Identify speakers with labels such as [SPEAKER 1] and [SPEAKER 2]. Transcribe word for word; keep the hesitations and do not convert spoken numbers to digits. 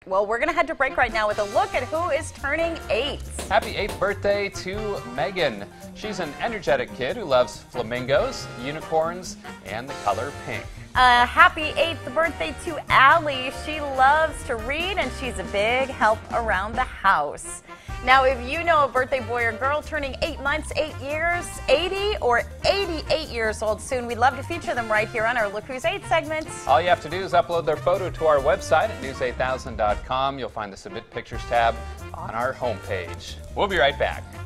[SPEAKER 1] Well, we're going to head to break right now with a look at who is turning eight.
[SPEAKER 2] Happy eighth birthday to Megan. She's an energetic kid who loves flamingos, unicorns, and the color pink.
[SPEAKER 1] Uh, happy eighth birthday to Allie. She loves to read and she's a big help around the house. Now, if you know a birthday boy or girl turning eight months, eight years, eighty, or eighty-eight years old soon, we'd love to feature them right here on our Look Who's eight segment.
[SPEAKER 2] All you have to do is upload their photo to our website at news eight thousand dot com. You'll find the Submit Pictures tab on our homepage. We'll be right back.